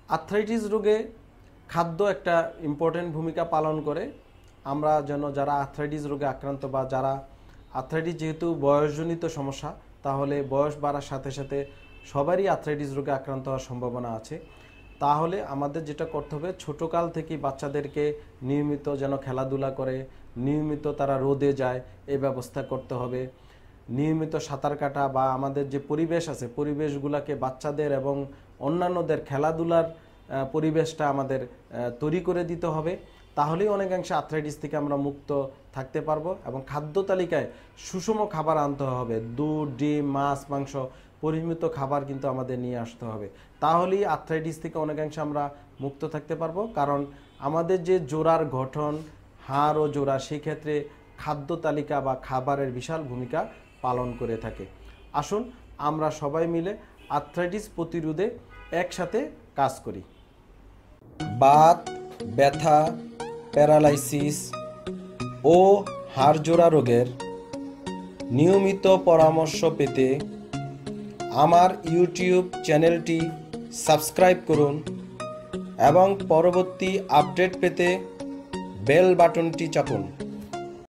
Arthritis রোগে খাদ্য একটা ইম্পর্টেন্ট ভূমিকা পালন করে। আমরা যেন যারা আর্থ্রাইটিস রোগে আক্রান্ত বা যারা আর্থ্রাইটিস যেহেতু বয়সজনিত সমস্যা, তাহলে বয়স বাড়ার সাথে সাথে সবারই আর্থ্রাইটিস রোগে আক্রান্ত হওয়ার সম্ভাবনা আছে। তাহলে আমাদের যেটা করতে হবে, ছোটোকাল থেকেই বাচ্চাদেরকে নিয়মিত যেন খেলাধুলা করে, নিয়মিত তারা রোদে যায় এই ব্যবস্থা করতে হবে। নিয়মিত সাঁতার কাটা বা আমাদের যে পরিবেশ আছে, পরিবেশগুলোকে বাচ্চাদের এবং অন্যান্যদের খেলাধুলার পরিবেশটা আমাদের তৈরি করে দিতে হবে। তাহলেই অনেকাংশে আর্থ্রাইটিস থেকে আমরা মুক্ত থাকতে পারবো। এবং খাদ্য তালিকায় সুষম খাবার আনতে হবে, দুধ, ডিম, মাছ, মাংস, পরিমিত খাবার কিন্তু আমাদের নিয়ে আসতে হবে। তাহলেই আর্থ্রাইটিস থেকে অনেকাংশে আমরা মুক্ত থাকতে পারবো। কারণ আমাদের যে জোড়ার গঠন, হাড় ও জোড়া, সেই ক্ষেত্রে খাদ্য তালিকা বা খাবারের বিশাল ভূমিকা পালন করে থাকে। আসুন আমরা সবাই মিলে আর্থ্রাইটিস প্রতিরোধে একসাথে কাজ করি। বাত, ব্যথা, প্যারালাইসিস ও হাড়জোড়া রোগের নিয়মিত পরামর্শ পেতে আমার ইউটিউব চ্যানেলটি সাবস্ক্রাইব করুন এবং পরবর্তী আপডেট পেতে বেল বাটনটি চাপুন।